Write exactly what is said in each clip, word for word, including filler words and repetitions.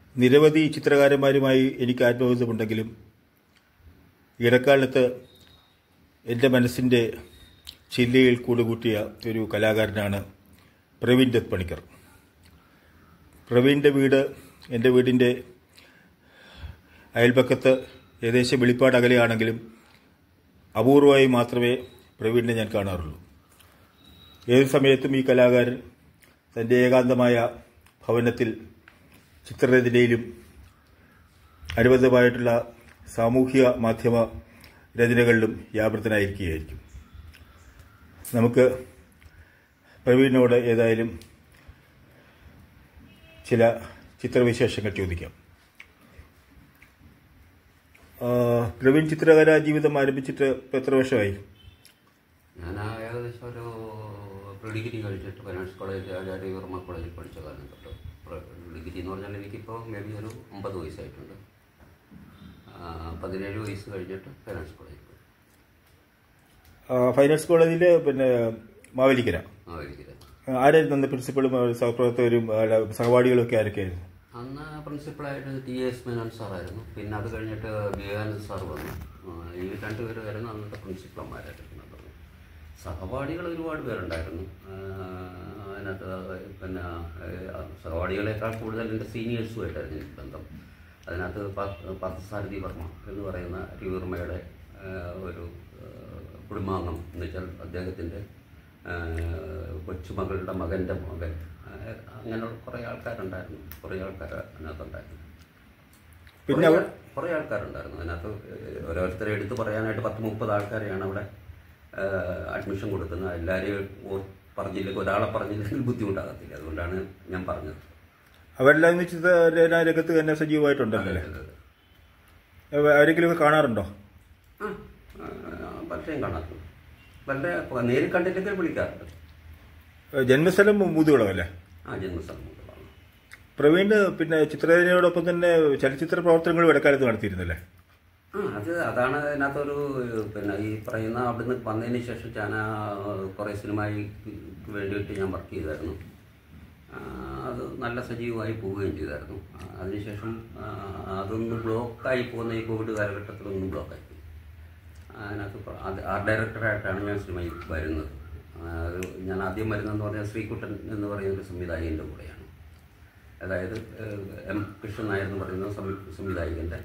നിരവധി ചിത്രകാരന്മാരുമായി എനിക്ക് ആത്മബന്ധമുണ്ടെങ്കിലും ഇടക്കാലത്ത് എൻ്റെ മനസ്സിൻ്റെ ചില്ലയിൽ കൂടുകൂട്ടിയ ഒരു കലാകാരനാണ് പ്രവീൺ ദത്ത് പണിക്കർ. പ്രവീണിൻ്റെ വീട് എൻ്റെ വീടിൻ്റെ അയൽപക്കത്ത് ഏകദേശം വെളിപ്പാട് അകലെയാണെങ്കിലും അപൂർവമായി മാത്രമേ പ്രവീണിനെ ഞാൻ കാണാറുള്ളൂ. ഏത് സമയത്തും ഈ കലാകാരൻ തൻ്റെ ഏകാന്തമായ ഭവനത്തിൽ ചിത്രരചനയിലും അനുബന്ധമായിട്ടുള്ള സാമൂഹിക മാധ്യമ രചനകളിലും വ്യാപൃതനായിരിക്കുകയായിരിക്കും. നമുക്ക് പ്രവീണിനോട് ഏതായാലും ചില ചിത്രവിശേഷങ്ങൾ ചോദിക്കാം. പ്രവീൺ ചിത്രകലാ ജീവിതം ആരംഭിച്ചിട്ട് എത്ര വർഷമായി? ഞാൻ ഏകദേശം ഒരു പ്രീ ഡിഗ്രി കഴിച്ചിട്ട് ഫൈനാൻസ് കോളേജ് ആചാര്യ വർമ്മ കോളേജിൽ പഠിച്ച കാലം തൊട്ട് ഡിഗ്രി എന്ന് പറഞ്ഞാൽ എനിക്കിപ്പോൾ മേ ബി ഒരു ഒമ്പത് വയസ്സായിട്ടുണ്ട്. പതിനേഴ് വയസ്സ് കഴിഞ്ഞിട്ട് ഫൈനാൻസ് കോളേജിൽ പോയി. ഫൈനാൻസ് കോളേജിൽ പിന്നെ മാവേലിക്കര മാവേലിക്കര ആരായിരുന്നു അന്ന് പ്രിൻസിപ്പളും സഹപ്രവർത്തകരും സഹപാഠികളും ഒക്കെ ആരൊക്കെയായിരുന്നു? അന്ന് പ്രിൻസിപ്പളായിട്ട് ടി എസ് മേനോൻ സാറായിരുന്നു. പിന്നെ അത് കഴിഞ്ഞിട്ട് വിവേകാനന്ദ സാർ വന്നു. ഈ രണ്ടുപേരുമായിരുന്നു അന്നത്തെ പ്രിൻസിപ്പൾമാരായിരുന്നു. സഹപാഠികൾ ഒരുപാട് പേരുണ്ടായിരുന്നു. അതിനകത്ത് പിന്നെ സഹപാഠികളെക്കാൾ കൂടുതൽ എൻ്റെ സീനിയേഴ്സുമായിട്ടായിരുന്നു എനിക്ക് ബന്ധം. അതിനകത്ത് പാർത്ഥസാരഥി വർമ്മ എന്ന് പറയുന്ന രവിവർമ്മയുടെ ഒരു കുടുംബാംഗം എന്ന് വെച്ചാൽ അദ്ദേഹത്തിൻ്റെ കൊച്ചുമകളുടെ മകൻ്റെ മകൻ, അങ്ങനെയുള്ള കുറേ ആൾക്കാരുണ്ടായിരുന്നു. കുറേ ആൾക്കാർ അതിനകത്തുണ്ടായിരുന്നു. പിന്നെ കുറേ ആൾക്കാരുണ്ടായിരുന്നു അതിനകത്ത്. ഓരോരുത്തരെ എടുത്ത് പറയാനായിട്ട് പത്ത് മുപ്പത് ആൾക്കാരെയാണ് അവിടെ അഡ്മിഷൻ കൊടുക്കുന്നത്. എല്ലാവരെയും പറഞ്ഞില്ലെങ്കിൽ ഒരാളെ പറഞ്ഞില്ലെങ്കിൽ ബുദ്ധിമുട്ടാകത്തില്ല. അതുകൊണ്ടാണ് ഞാൻ പറഞ്ഞത്. അവരെല്ലാം രംഗത്ത് തന്നെ സജീവമായിട്ടുണ്ടല്ലേ? ആരെങ്കിലും കാണാറുണ്ടോ? ആ, പലരെയും കാണാറുണ്ട്. വളരെ നേരിൽ കണ്ടിട്ടൊക്കെ വിളിക്കാറുണ്ട്. ജന്മസ്ഥലം മുതുകുളമല്ലേ? ആ, ജന്മസ്ഥലം മുതുകുളമാണ്. പ്രവീണ് പിന്നെ ചിത്രരചനയോടൊപ്പം തന്നെ ചലച്ചിത്ര പ്രവർത്തനങ്ങളും ഇടക്കാലത്ത് നടത്തിയിരുന്നല്ലേ? ആ, അത് അതാണ് അതിനകത്തൊരു പിന്നെ ഈ പറയുന്ന അവിടുന്ന് വന്നതിന് ശേഷം ഞാൻ കുറേ സിനിമയ്ക്ക് വേണ്ടിയിട്ട് ഞാൻ വർക്ക് ചെയ്തായിരുന്നു. അത് നല്ല സജീവമായി പോവുകയും ചെയ്തായിരുന്നു. അതിനുശേഷം അതൊന്ന് ബ്ലോക്കായി പോകുന്ന ഈ കോവിഡ് കാലഘട്ടത്തിലൊന്നും ബ്ലോക്കായി പോയി. അതിനകത്ത് ആർട്ട് ഡയറക്ടറായിട്ടാണ് ഞാൻ സിനിമയിൽ വരുന്നത്. അത് ഞാൻ ആദ്യം വരുന്നതെന്ന് പറഞ്ഞാൽ ശ്രീകുട്ടൻ എന്ന് പറയുന്ന ഒരു സംവിധായകൻ്റെ കൂടെയാണ്. അതായത് എം കൃഷ്ണൻ നായർ എന്ന് പറയുന്ന സംവിധായകൻ്റെ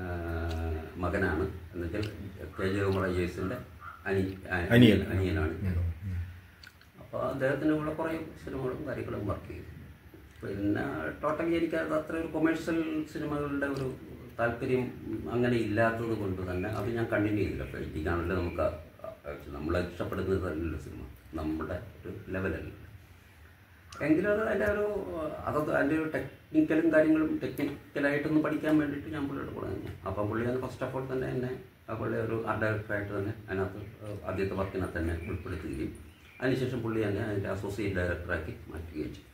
മകനാണ്. എന്നുവെച്ചാൽ കെ ജെ കുമാർ ജേസിൻ്റെ അനി അനിയനാണ്. അപ്പോൾ അദ്ദേഹത്തിൻ്റെ കൂടെ കുറേ സിനിമകളും കാര്യങ്ങളും വർക്ക് ചെയ്തു. പിന്നെ ടോട്ടലി എനിക്ക് അത് അത്ര ഒരു കൊമേഴ്ഷ്യൽ സിനിമകളുടെ ഒരു താല്പര്യം അങ്ങനെ ഇല്ലാത്തത് കൊണ്ട് തന്നെ അത് ഞാൻ കണ്ടിന്യൂ ചെയ്തില്ല. പെയിൻറ്റിങ്ങാണല്ലോ നമുക്ക് നമ്മളെ ഇഷ്ടപ്പെടുന്നത് തന്നെയല്ല സിനിമ, നമ്മുടെ ഒരു ലെവലല്ല. എങ്കിലും അത് അതിൻ്റെ ഒരു അതൊക്കെ അതിൻ്റെ ഒരു ടെക്നിക്കലും കാര്യങ്ങളും ടെക്നിക്കലായിട്ടൊന്ന് പഠിക്കാൻ വേണ്ടിയിട്ട് ഞാൻ പുള്ളിയുടെ കൂടെ തന്നെ. അപ്പം പുള്ളി അത് ഫസ്റ്റ് ഓഫ് ഓൾ തന്നെ എന്നെ ആ പുള്ളി ഒരു ആർട്ട് ഡയറക്ടറായിട്ട് തന്നെ അതിനകത്ത് ആദ്യത്തെ വർക്കിനകത്ത് തന്നെ ഉൾപ്പെടുത്തുകയും അതിനുശേഷം പുള്ളി തന്നെ അതിൻ്റെ അസോസിയേറ്റ് ഡയറക്ടറാക്കി മാറ്റുകയും ചെയ്തു.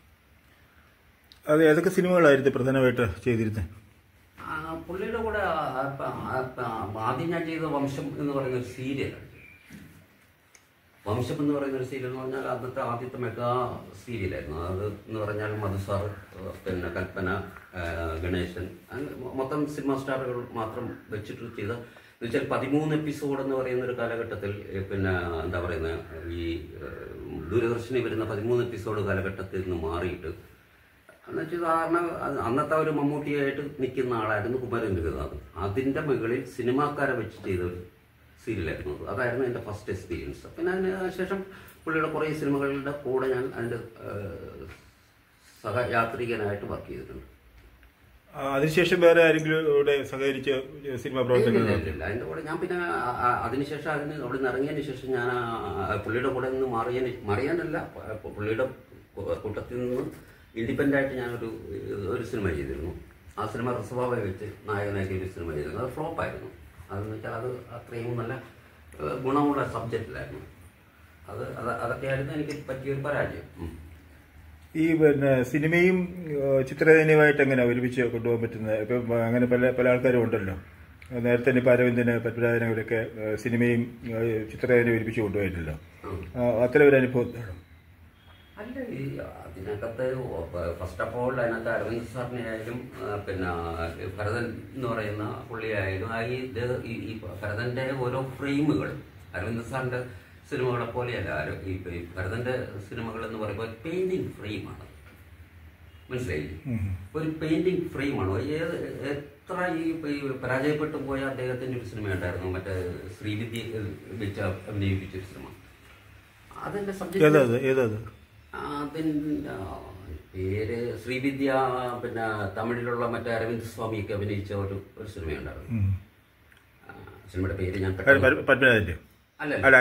അത് ഏതൊക്കെ സിനിമകളായിരുന്നു പ്രധാനമായിട്ട് ചെയ്തിരുന്നത്? പുള്ളിയുടെ കൂടെ ആദ്യം ഞാൻ ചെയ്ത വംശം എന്ന് പറയുന്ന ഒരു സീരിയലാണ്. വംശം എന്ന് പറയുന്ന ഒരു സീരിയൽ എന്ന് പറഞ്ഞാൽ അന്നത്തെ ആദ്യത്തെ മെഗാ സീരിയലായിരുന്നു. അത് എന്ന് പറഞ്ഞാൽ മധുസാർ, പിന്നെ കൽപ്പന, ഗണേശൻ, മൊത്തം സിനിമ സ്റ്റാറുകൾ മാത്രം വെച്ചിട്ട് ചെയ്ത എന്ന് വെച്ചാൽ പതിമൂന്ന് എപ്പിസോഡ് എന്ന് പറയുന്ന ഒരു കാലഘട്ടത്തിൽ പിന്നെ എന്താ പറയുന്നത് ഈ ദൂരദർശനിൽ വരുന്ന പതിമൂന്ന് എപ്പിസോഡ് കാലഘട്ടത്തിൽ നിന്ന് മാറിയിട്ട് എന്നുവെച്ചാൽ സാധാരണ അന്നത്തെ ഒരു മമ്മൂട്ടിയായിട്ട് നിൽക്കുന്ന ആളായിരുന്നു കുമാരൻ രഘുനാഥ്. അതിൻ്റെ മുകളിൽ സിനിമാക്കാരെ വെച്ച് ചെയ്ത ഒരു സീരിയലായിരുന്നു. അതായിരുന്നു എൻ്റെ ഫസ്റ്റ് എക്സ്പീരിയൻസ്. പിന്നെ അതിന് ശേഷം പുള്ളിയുടെ കുറേ സിനിമകളുടെ കൂടെ ഞാൻ അതിൻ്റെ സഹയാത്രികനായിട്ട് വർക്ക് ചെയ്തിട്ടുണ്ട്. അതിനുശേഷം വേറെ ആരെങ്കിലും ഇവിടെ സഹകരിച്ച് സിനിമ പ്രവർത്തനങ്ങൾ? അതിൻ്റെ കൂടെ ഞാൻ പിന്നെ അതിനുശേഷം അതിന് അവിടെ നിന്ന് ഇറങ്ങിയതിന് ശേഷം ഞാൻ പുള്ളിയുടെ കൂടെ നിന്ന് മാറിയാൻ മാറിയാനല്ല പുള്ളിയുടെ കൂട്ടത്തിൽ നിന്ന് ഇൻഡിപെൻഡൻ്റ് ആയിട്ട് ഞാനൊരു ഒരു സിനിമ ചെയ്തിരുന്നു. ആ സിനിമ റിസവാവെ വെച്ച് നായകനാക്കി ഒരു സിനിമ ചെയ്തിരുന്നു. അത് ഫ്ലോപ്പായിരുന്നു. അതെന്ന് വെച്ചാൽ അത് അത്രയും നല്ല ഗുണമുള്ള സബ്ജക്റ്റിലായിരുന്നു. അത് അത് അതൊക്കെയായിരുന്നു എനിക്ക് പറ്റിയൊരു പരാജയം. ഈ പിന്നെ സിനിമയും ചിത്രരചനയുമായിട്ട് എങ്ങനെ ഒരുമിച്ച് കൊണ്ടുപോകാൻ പറ്റുന്നത്? ഇപ്പം അങ്ങനെ പല പല ആൾക്കാരും ഉണ്ടല്ലോ. നേരത്തെ തന്നെ ഇപ്പം അരവിന്ദന്, പത്മരാജനവരൊക്കെ സിനിമയും ചിത്രരചനയും ഒരുമിച്ച് കൊണ്ടുപോയിട്ടില്ല. അത്തരം ഒരു അനുഭവം? അല്ല, ഈ അതിനകത്ത് ഫസ്റ്റ് ഓഫ് ഓൾ അതിനകത്ത് അരവിന്ദ് സാറിനെ ആയാലും പിന്നെ ഭരതൻ എന്ന് പറയുന്ന പുള്ളിയായാലും ആ ഈ ഈ ഭരതന്റെ ഓരോ ഫ്രെയിമുകൾ അരവിന്ദ് സാറിന്റെ സിനിമകളെ പോലെയല്ല. ഈ ഭരതന്റെ സിനിമകൾ എന്ന് പറയുമ്പോൾ പെയിന്റിങ് ഫ്രെയിമാണ്, മനസ്സിലായില്ലേ? ഒരു പെയിന്റിങ് ഫ്രെയിമാണ്. ഏത് എത്ര ഈ പരാജയപ്പെട്ടു പോയ അദ്ദേഹത്തിന്റെ ഒരു സിനിമ ഉണ്ടായിരുന്നു, മറ്റേ ശ്രീവിദ്യ വെച്ച് അഭിനയിപ്പിച്ചൊരു സിനിമ. അതിന്റെ സബ്ജക്ട് അതിന്റെ പേര് ശ്രീവിദ്യ, പിന്നെ തമിഴിലുള്ള മറ്റേ അരവിന്ദ് സ്വാമിയൊക്കെ അഭിനയിച്ച ഒരു ഒരു സിനിമയുണ്ടായിരുന്നു. സിനിമയുടെ പേര് ഞാൻ അല്ലല്ല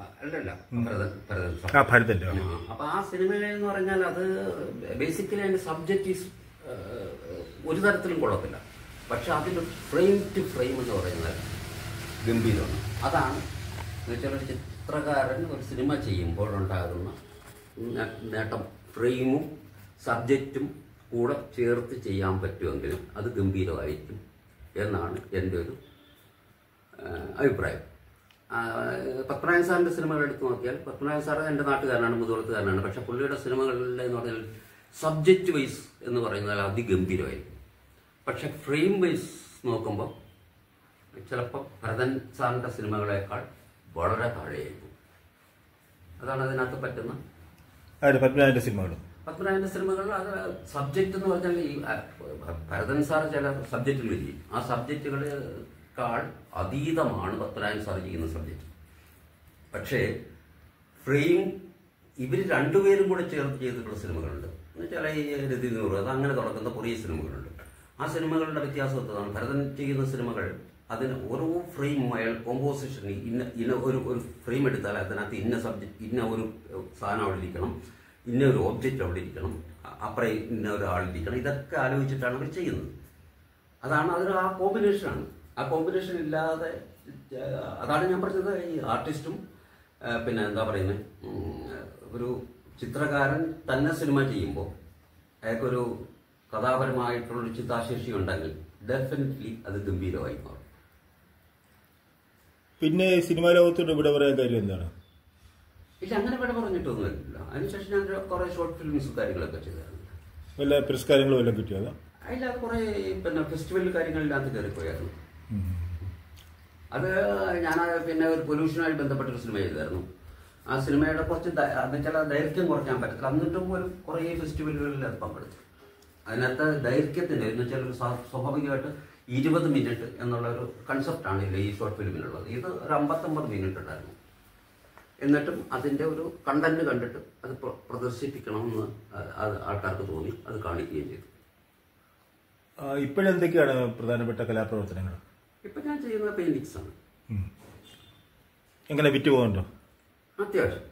ഭരതൻ. അപ്പൊ ആ സിനിമ എന്ന് പറഞ്ഞാൽ അത് ബേസിക്കലി അതിന്റെ സബ്ജക്റ്റ് ഈസ് ഒരു തരത്തിലും കൊള്ളത്തില്ല, പക്ഷെ അതിന്റെ ഫ്രെയിം ടു ഫ്രെയിം എന്ന് പറയുന്നത് ഗംഭീരമാണ്. അതാണ് എന്നുവെച്ചാൽ ഒരു ചിത്രകാരൻ ഒരു സിനിമ ചെയ്യുമ്പോൾ ഉണ്ടാകുന്ന നേട്ടം. ഫ്രെയിമും സബ്ജക്റ്റും കൂടെ ചേർത്ത് ചെയ്യാൻ പറ്റുമെങ്കിലും അത് ഗംഭീരമായിരിക്കും എന്നാണ് എൻ്റെ ഒരു അഭിപ്രായം. പത്മനാഭൻ സാറിൻ്റെ സിനിമകൾ എടുത്തു നോക്കിയാൽ പത്മനാഭൻ സാർ എൻ്റെ നാട്ടുകാരനാണ്, മുതുകുളത്തുകാരനാണ്. പക്ഷെ പുള്ളിയുടെ സിനിമകളിലെ എന്ന് പറഞ്ഞാൽ സബ്ജക്റ്റ് വൈസ് എന്ന് പറയുന്നത് അതിഗംഭീരമായിരിക്കും. പക്ഷെ ഫ്രെയിം വൈസ് നോക്കുമ്പോൾ ചിലപ്പോൾ ഭരതൻ സാറിൻ്റെ സിനിമകളെക്കാൾ വളരെ താഴെയായിരിക്കും. അതാണ് അതിനകത്ത് പറ്റുന്ന പത്മനാഭന്റെ സിനിമകൾ. പത്മനാഭന്റെ സിനിമകൾ അത് സബ്ജക്റ്റ് എന്ന് പറഞ്ഞാൽ ഈ ഭരതൻ സാർ ചില സബ്ജക്റ്റുകൾ ചെയ്യും, ആ സബ്ജക്റ്റുകളെക്കാൾ അതീതമാണ് പത്മനാഭൻ സാർ ചെയ്യുന്ന സബ്ജക്റ്റ്. പക്ഷേ ഫ്രെയിം ഇവർ രണ്ടുപേരും കൂടെ ചേർത്ത് ചെയ്തിട്ടുള്ള സിനിമകളുണ്ട്. എന്നുവെച്ചാൽ ഈ രതി നൂറ് അത് അങ്ങനെ തുടങ്ങുന്ന കുറേ സിനിമകളുണ്ട്. ആ സിനിമകളുടെ വ്യത്യാസം എത്രയാണ്? ഭരതൻ ചെയ്യുന്ന സിനിമകൾ അതിന് ഓരോ ഫ്രെയിമും അയാൾ കോമ്പോസിഷൻ ഇന്ന ഇന്ന ഒരു ഒരു ഫ്രെയിം എടുത്താൽ അതിനകത്ത് ഇന്ന സബ്ജക്റ്റ് ഇന്ന ഒരു സാധനം അവിടെ ഇരിക്കണം, ഇന്ന ഒരു ഓബ്ജക്റ്റ് അവിടെ ഇരിക്കണം, അപ്പുറം ഇന്ന ഒരാളിരിക്കണം, ഇതൊക്കെ ആലോചിച്ചിട്ടാണ് അവർ ചെയ്യുന്നത്. അതാണ് അതിന് ആ കോമ്പിനേഷനാണ്. ആ കോമ്പിനേഷൻ ഇല്ലാതെ അതാണ് ഞാൻ പറഞ്ഞത്. ഈ ആർട്ടിസ്റ്റും പിന്നെ എന്താ പറയുന്നത്, ഒരു ചിത്രകാരൻ തന്നെ സിനിമ ചെയ്യുമ്പോൾ അയാൾക്കൊരു കഥാപരമായിട്ടുള്ളൊരു ചിന്താശേഷി ഉണ്ടെങ്കിൽ ഡെഫിനറ്റ്ലി അത് ഗംഭീരമായി മാറും. പിന്നെ സിനിമാ ലോകത്തോട് ഇവിടെ പറയാൻ കാര്യം എന്താണ്? ഇല്ല, അങ്ങനെ ഇവിടെ പറഞ്ഞിട്ടൊന്നുമില്ല. അതിനുശേഷം ഞാൻ കുറെ ഷോർട്ട് ഫിലിംസ് കാര്യങ്ങളൊക്കെ ചെയ്തായിരുന്നു. വല്ല പുരസ്കാരങ്ങളും വല്ലതും കിട്ടിയതോ? അതിൽ കുറെ പിന്നെ ഫെസ്റ്റിവൽ കാര്യങ്ങളിനകത്ത് കയറിപ്പോയായിരുന്നു. അത് ഞാൻ പിന്നെ ഒരു പൊല്യൂഷനുമായി ബന്ധപ്പെട്ടൊരു സിനിമ ചെയ്തായിരുന്നു. ആ സിനിമയുടെ കുറച്ച് എന്നുവെച്ചാൽ ദൈർഘ്യം കുറയ്ക്കാൻ പറ്റത്തില്ല, എന്നിട്ടും പോലും കുറേ ഫെസ്റ്റിവലുകളിൽ അത് പങ്കെടുത്തു. അതിനകത്ത് ദൈർഘ്യത്തിൻ്റെ എന്ന് വെച്ചാൽ ഒരു സ്വാഭാവികമായിട്ട് ഇരുപത് മിനിറ്റ് എന്നുള്ള ഒരു കൺസെപ്റ്റാണ് ഇല്ല ഈ ഷോർട്ട് ഫിലിമിനുള്ളത്. ഇത് ഒരു അമ്പത്തൊമ്പത് മിനിറ്റ് ഉണ്ടായിരുന്നു. എന്നിട്ടും അതിൻ്റെ ഒരു കണ്ടന്റ് കണ്ടിട്ട് അത് പ്രദർശിപ്പിക്കണമെന്ന് അത് ആൾക്കാർക്ക് തോന്നി, അത് കാണിക്കുകയും ചെയ്തു. ഇപ്പോഴെന്തൊക്കെയാണ് പ്രധാനപ്പെട്ട കലാപ്രവർത്തനങ്ങൾ? ഇപ്പം ഞാൻ ചെയ്യുന്നത് പെയിന്റിങ്സ് ആണ്. എങ്ങനെ വിറ്റ് പോകുന്നുണ്ടോ? അത്യാവശ്യം.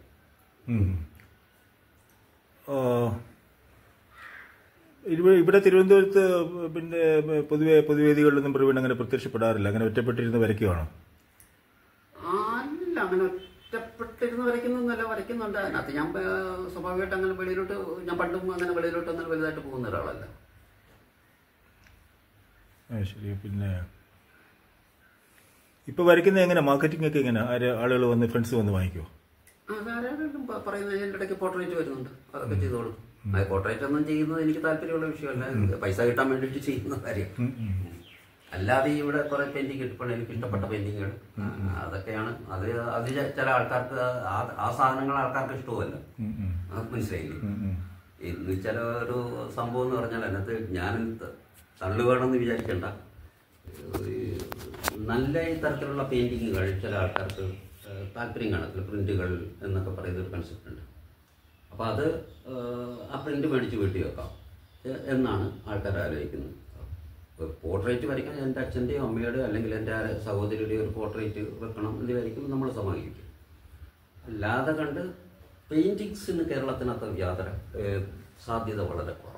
ഇവിടെ തിരുവനന്തപുരത്ത് പിന്നെ പൊതുവെ പൊതുവേദികളിലൊന്നും പ്രവീൺ അങ്ങനെ പ്രത്യക്ഷപ്പെടാറില്ല. അങ്ങനെ ഒറ്റപ്പെട്ടിരുന്ന് വരയ്ക്കുവാണോ? അല്ല, അങ്ങനെ ഒറ്റപ്പെട്ടിരുന്ന് വരയ്ക്കുന്നൊന്നുമല്ല, വരയ്ക്കുന്നുണ്ട്. അതിനകത്ത് ഞാൻ സ്വാഭാവികമായിട്ട് അങ്ങനെ വെളിയിലോട്ട് ഞാൻ പണ്ടും അങ്ങനെ വെളിയിലോട്ട് അങ്ങനെ വലുതായിട്ട് പോകുന്ന ഒരാളല്ല. ശരി. പിന്നെ ഇപ്പൊ വരയ്ക്കുന്നത് എങ്ങനെ? മാർക്കറ്റിംഗ് ഒക്കെ എങ്ങനെ? ആളുകൾ വന്ന് ഫ്രണ്ട്സ് വന്ന് വാങ്ങിക്കുമോ? അതാരും പറയുന്നത് എൻ്റെ ഇടയ്ക്ക് പോർട്രേറ്റ് വരുന്നുണ്ട്, അതൊക്കെ ചെയ്തോളും. അത് പോർട്രേറ്റ് ഒന്നും ചെയ്യുന്നത് എനിക്ക് താല്പര്യമുള്ള വിഷയമല്ല, പൈസ കിട്ടാൻ വേണ്ടിയിട്ട് ചെയ്യുന്ന കാര്യം. അല്ലാതെ ഇവിടെ കുറെ പെയിന്റിങ് കിട്ടപ്പോൾ എനിക്ക് ഇഷ്ടപ്പെട്ട പെയിന്റിങ്ങുകൾ അതൊക്കെയാണ്. അത് അത് ചില ആൾക്കാർക്ക് ആ സാധനങ്ങൾ ആൾക്കാർക്ക് ഇഷ്ടവുമല്ല, അത് മനസ്സിലായില്ലേ? ഇന്ന് ചില ഒരു സംഭവം എന്ന് പറഞ്ഞാൽ അതിനകത്ത് ഞാൻ തള്ളുവേണമെന്ന് വിചാരിക്കണ്ട. നല്ല ഈ തരത്തിലുള്ള പെയിന്റിങ്ങുകൾ ചില ആൾക്കാർക്ക് താല്പര്യം കാണത്തില്ല. പ്രിന്റുകൾ എന്നൊക്കെ പറയുന്ന ഒരു കൺസെപ്റ്റ് ഉണ്ട്. അപ്പോൾ അത് ആ പ്രിന്റ് മേടിച്ച് വീട്ടിൽ വെക്കാം എന്നാണ് ആൾക്കാർ ആലോചിക്കുന്നത്. പോർട്രേറ്റ് വരയ്ക്കാൻ എൻ്റെ അച്ഛൻ്റെയോ അമ്മയുടെയോ അല്ലെങ്കിൽ എൻ്റെ സഹോദരിയുടെയോ ഒരു പോർട്രേറ്റ് വെക്കണം എന്നിവരായിരിക്കും നമ്മൾ സമാഹിക്കും. അല്ലാതെ കണ്ട് പെയിന്റിങ്സിന് കേരളത്തിനകത്ത് യാതൊരു സാധ്യത വളരെ കുറവാണ്.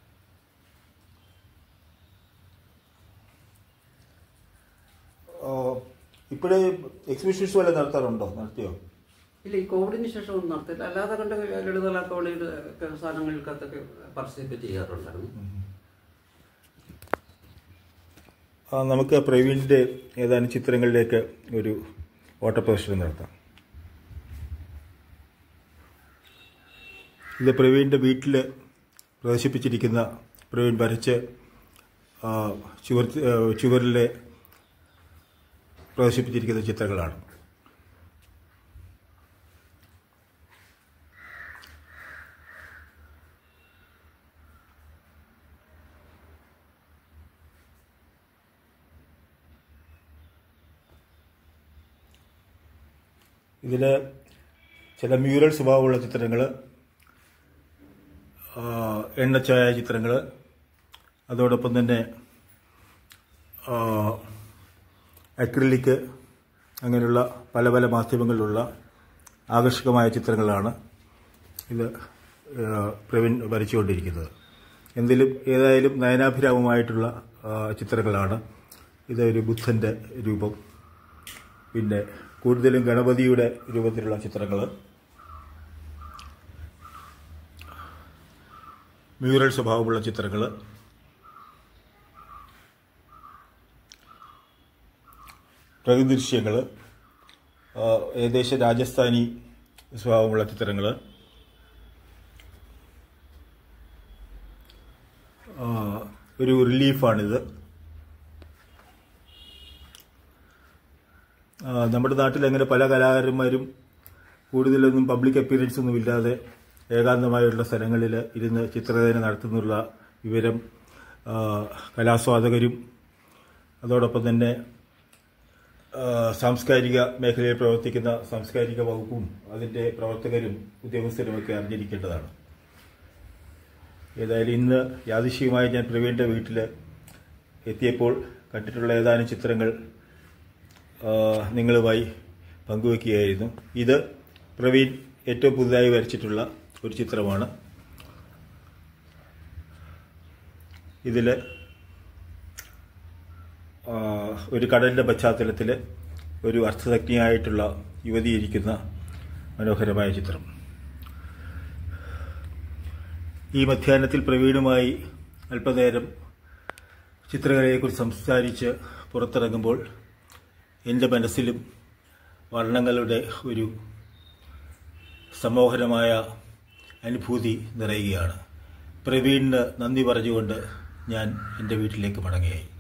ഇപ്പോഴേ എക്സിബിഷൻസ് വല്ല നടത്താറുണ്ടോ? നടത്തിയോ? ഇല്ല, ഈ കോവിഡിന് ശേഷം ഒന്നും നടത്തില്ല. അല്ലാതെ കണ്ട് ലളിതകലാ കോളേജ് സാധനങ്ങൾക്കകത്തൊക്കെ പാർട്ടിസിപ്പേറ്റ് ചെയ്യാറുണ്ടായിരുന്നു. നമുക്ക് പ്രവീണിൻ്റെ ഏതാനും ചിത്രങ്ങളിലേക്ക് ഒരു ഓട്ട പ്രദർശനം നടത്താം. ഇത് പ്രവീണിൻ്റെ വീട്ടിൽ പ്രദർശിപ്പിച്ചിരിക്കുന്ന പ്രവീൺ വരച്ച് ചുവർ ചുവരിൽ പ്രദർശിപ്പിച്ചിരിക്കുന്ന ചിത്രങ്ങളാണ്. ഇതിൽ ചില മ്യൂറൽ സ്വഭാവമുള്ള ചിത്രങ്ങൾ, എണ്ണച്ചായ ചിത്രങ്ങൾ, അതോടൊപ്പം തന്നെ അക്രിലിക് അങ്ങനെയുള്ള പല പല മാധ്യമങ്ങളിലുള്ള ആകർഷകമായ ചിത്രങ്ങളാണ് ഇത് പ്രവീൺ വരച്ചുകൊണ്ടിരിക്കുന്നത്. എന്തിലും ഏതായാലും നയനാഭിരാമമായിട്ടുള്ള ചിത്രങ്ങളാണ്. ഇതൊരു ബുദ്ധൻ്റെ രൂപം, പിന്നെ കൂടുതലും ഗണപതിയുടെ രൂപത്തിലുള്ള ചിത്രങ്ങൾ, മ്യൂറൽ സ്വഭാവമുള്ള ചിത്രങ്ങൾ, പ്രകൃതി ദൃശ്യങ്ങൾ, ഏകദേശം രാജസ്ഥാനി സ്വഭാവമുള്ള ചിത്രങ്ങൾ, ഒരു റിലീഫാണിത്. നമ്മുടെ നാട്ടിൽ അങ്ങനെ പല കലാകാരന്മാരും കൂടുതലൊന്നും പബ്ലിക് അപ്പിയറൻസ് ഒന്നും ഇല്ലാതെ ഏകാന്തമായുള്ള സ്ഥലങ്ങളിൽ ഇരുന്ന് ചിത്രരചന നടത്തുന്നുള്ള വിവരം കലാസ്വാദകരും അതോടൊപ്പം തന്നെ സാംസ്കാരിക മേഖലയിൽ പ്രവർത്തിക്കുന്ന സാംസ്കാരിക വകുപ്പും അതിൻ്റെ പ്രവർത്തകരും ഉദ്യോഗസ്ഥരുമൊക്കെ അറിഞ്ഞിരിക്കേണ്ടതാണ്. ഏതായാലും ഇന്ന് യാദൃശ്ചികമായി ഞാൻ പ്രവീണിൻ്റെ വീട്ടിൽ എത്തിയപ്പോൾ കണ്ടിട്ടുള്ള ഏതാനും ചിത്രങ്ങൾ നിങ്ങളുമായി പങ്കുവയ്ക്കുകയായിരുന്നു. ഇത് പ്രവീൺ ഏറ്റവും പുതുതായി വരച്ചിട്ടുള്ള ഒരു ചിത്രമാണ്. ഇതിൽ ഒരു കടലിൻ്റെ പശ്ചാത്തലത്തിൽ ഒരു അർത്ഥശക്തിയായിട്ടുള്ള യുവതി ഇരിക്കുന്ന മനോഹരമായ ചിത്രം. ഈ മധ്യാഹ്നത്തിൽ പ്രവീണുമായി അല്പനേരം ചിത്രകലയെക്കുറിച്ച് സംസാരിച്ച് പുറത്തിറങ്ങുമ്പോൾ എൻ്റെ മനസ്സിലും വർണ്ണങ്ങളുടെ ഒരു സമോഹനമായ അനുഭൂതി നിറയുകയാണ്. പ്രവീണിന് നന്ദി പറഞ്ഞുകൊണ്ട് ഞാൻ എൻ്റെ വീട്ടിലേക്ക് മടങ്ങുകയായി.